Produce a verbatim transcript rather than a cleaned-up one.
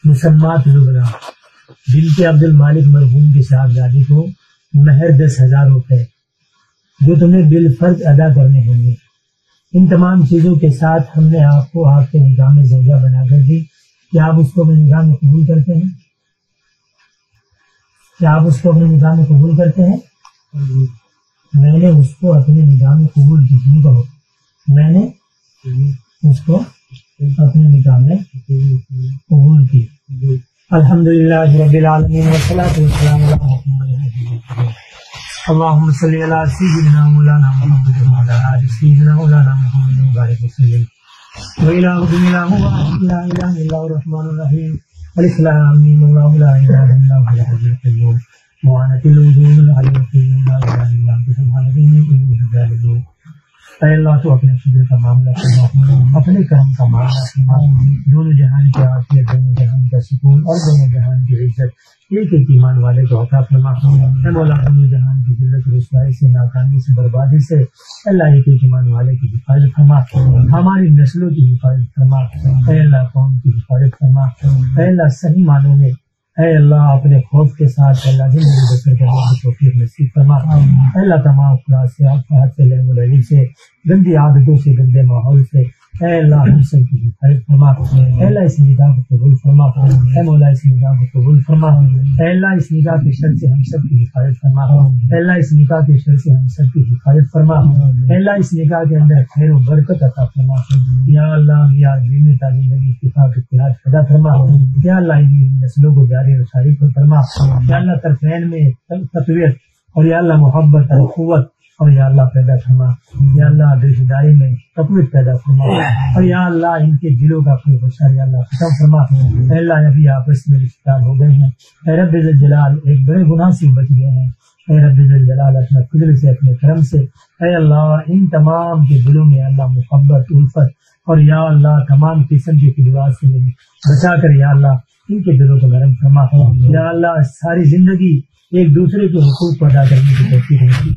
مسمات زبرا بنت عبد المالک مرحوم کے صاحبزادی کو مہر دس ہزار روپے جو تمہیں بالفرض ادا کرنے ہوں گے. ان تمام چیزوں کے ساتھ ہم نے آپ کو آپ کے نکاح میں زوجہ بنا کر دی. کیا آپ اس کو اپنے نکاح میں قبول کرتے ہیں؟ کیا آپ اس کو اپنے نکاح میں قبول کرتے ہیں؟ میں نے اس کو اپنے نکاح میں قبول کی. کہو میں نے اس کو اپنے نکاح میں قبول کی. الحمدللہ رب العالمین والصلاۃ والسلام علی محمد. اللهم صل على سيدنا مولانا محمد وعلى آل سيدنا مولانا محمد وبارك وسلم. وإلهكم إله واحد لا إله إلا هو الرحمن الرحيم. الإسلام الله لا إله إلا هو الحي القيوم. وعنت الوجوه العلي القيوم لا إله إلا أنت سبحانك إني كنت من الظالمين. اے اللہ تو اپنے فضل کا معاملہ فرما، اپنے کرم کا معاملہ فرما. دونوں جہان کی عافیت، دونوں جہان کا سکون اور دونوں جہان کی عزت ایک ایک ایمان والے کو عطا فرما. اے مولا دونوں جہان کی ذلت رسوائی سے، ناکامی سے، بربادی سے اللہ ایک ایک ایمان والے کی حفاظت فرما. ہماری نسلوں کی حفاظت فرما. اے اللہ قوم کی حفاظت فرما. اے اللہ صحیح معنوں میں اے اللہ اپنے خوف کے ساتھ اللہ زندگی بسر کرنے کی توفیق نصیب فرما. اے اللہ تمام افراد سے، افراد سے، لہم العلی سے، گندی عادتوں سے، گندے ماحول سے اے اللہ ہم سب کی حفاظت فرما. اے اللہ اس نگاہ کو قبول فرما. اے مولا اس نگاہ کو قبول فرما. اے اللہ اس نگاہ کے شر سے ہم سب کی حفاظت فرما. اے اللہ اس نگاہ کے شر سے ہم سب کی حفاظت فرما. اے اللہ اس نگاہ کے اندر خیر و برکت عطا فرما. یا اللہ یا دین زندگی اتفاق اختلاف پیدا فرما. یا اللہ ان نسلوں کو جاری و ساری فرما. یا اللہ طرفین میں تقویت اور یا اللہ محبت اور قوت اور یا اللہ پیدا فرما. یا اللہ رشتہ داری میں تقویت پیدا فرما. اور یا اللہ ان کے دلوں کا کوئی بشر یا اللہ ختم فرما. اے اللہ ابھی آپس میں رشتہ دار ہو گئے ہیں. اے رب ذل جلال ایک بڑے گناہ سے بچ گئے ہیں. اے رب ذل جلال اپنے فضل سے، اپنے کرم سے اے اللہ ان تمام کے دلوں میں اللہ محبت، الفت اور یا اللہ تمام قسم کی خدمات سے بچا کر یا اللہ ان کے دلوں کو نرم فرما. یا اللہ ساری زندگی ایک دوسرے کے حقوق کو ادا کرنے کی توفیق نصیب